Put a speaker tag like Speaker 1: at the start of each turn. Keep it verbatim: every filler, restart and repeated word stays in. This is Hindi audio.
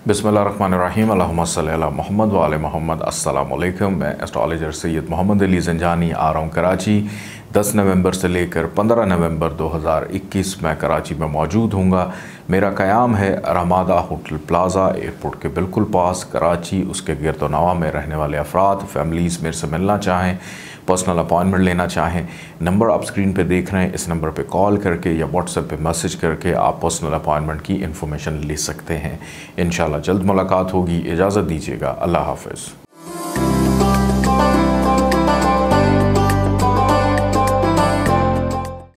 Speaker 1: बिस्मिल्लाहिर्रहमानिर्रहीम अल्लाहुम्मा सल्ली अला मुहम्मद व आले मोहम्मद। अस्सलाम वालेकुम। मैं एस्ट्रोलॉजर सैयद मोहम्मद अली ज़ंजानी आ रहा हूँ कराची। दस नवंबर से लेकर पंद्रह नवंबर दो हज़ार इक्कीस में कराची में मौजूद हूँगा। मेरा क़याम है रमादा होटल प्लाज़ा एयरपोर्ट के बिल्कुल पास कराची। उसके गिरदोनवा में रहने वाले अफराद फैमिलीज़ मेरे से मिलना चाहें, पर्सनल अपॉइंटमेंट लेना चाहें, नंबर आप स्क्रीन पे देख रहे हैं, इस नंबर पे कॉल करके या व्हाट्सएप पे मैसेज करके आप पर्सनल अपॉइंटमेंट की इन्फॉर्मेशन ले सकते हैं। इंशाल्लाह जल्द मुलाकात होगी। इजाज़त दीजिएगा। अल्लाह हाफ़िज़।